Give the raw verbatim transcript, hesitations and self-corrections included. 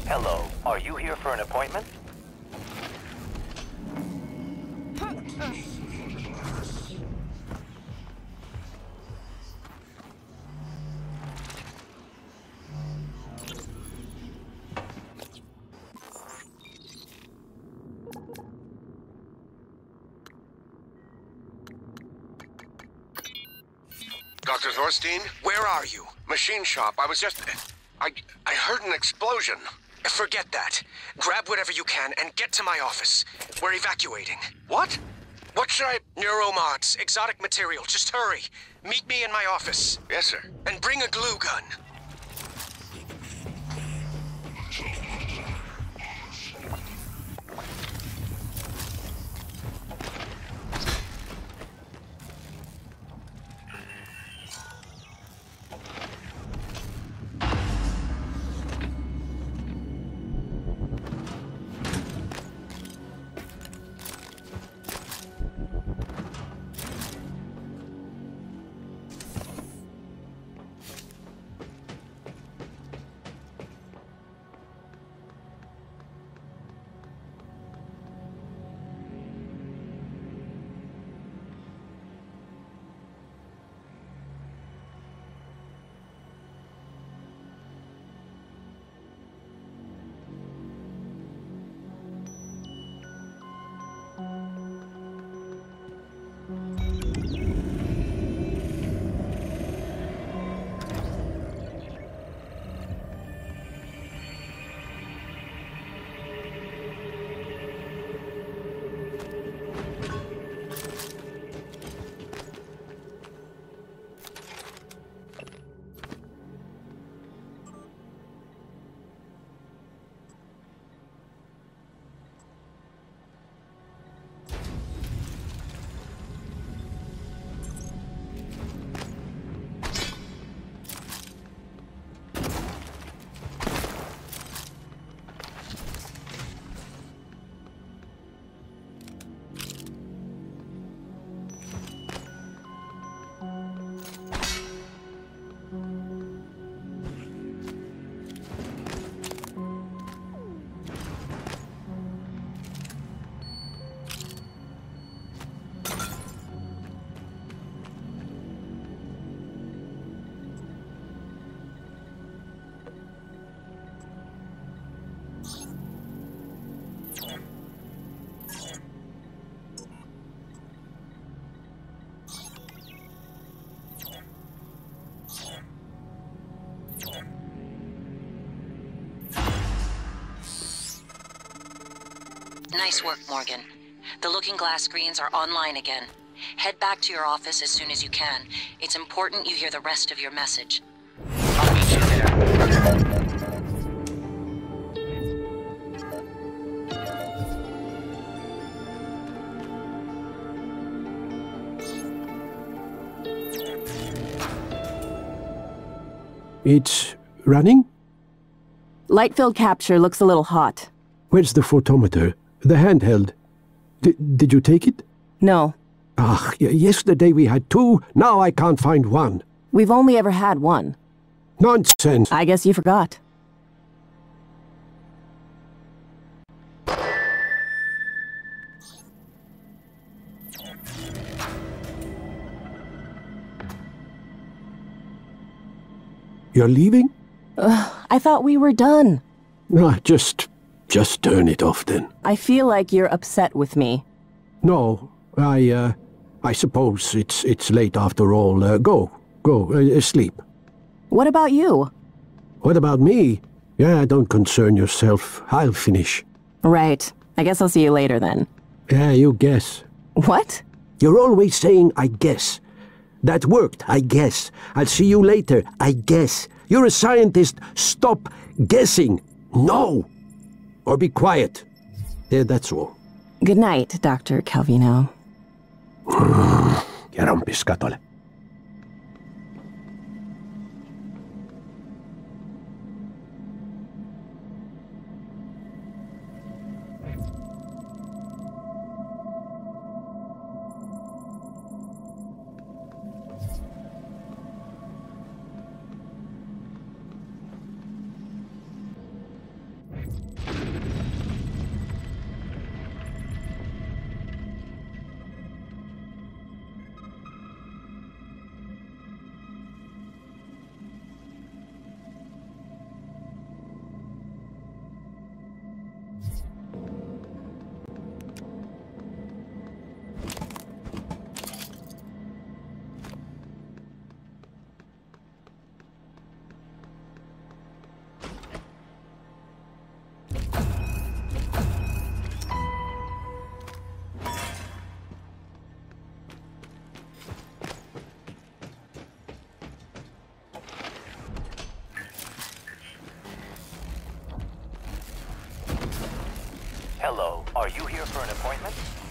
Hello, are you here for an appointment? Doctor Thorstein, where are you? Machine shop. I was just... I... I heard an explosion. Forget that. Grab whatever you can and get to my office. We're evacuating. What? What should I... Neuromods, exotic material. Just hurry. Meet me in my office. Yes, sir. And bring a glue gun. Nice work, Morgan. The looking glass screens are online again. Head back to your office as soon as you can. It's important you hear the rest of your message. I'll meet you there. It's running? Light field capture looks a little hot. Where's the photometer? The handheld. D did you take it? No. Ah, yesterday we had two, now I can't find one. We've only ever had one. Nonsense. I guess you forgot. You're leaving? Ugh, I thought we were done. Ah, just... just turn it off then. I feel like you're upset with me. No, I, uh... I suppose it's it's late after all. Uh, go, go, uh, sleep. What about you? What about me? Yeah, don't concern yourself. I'll finish. Right. I guess I'll see you later then. Yeah, you guess. What? You're always saying, I guess. That worked, I guess. I'll see you later, I guess. You're a scientist. Stop guessing. No. Or be quiet. Yeah, that's all. Good night, Doctor Calvino. Ja rompis katolle. Hello, are you here for an appointment?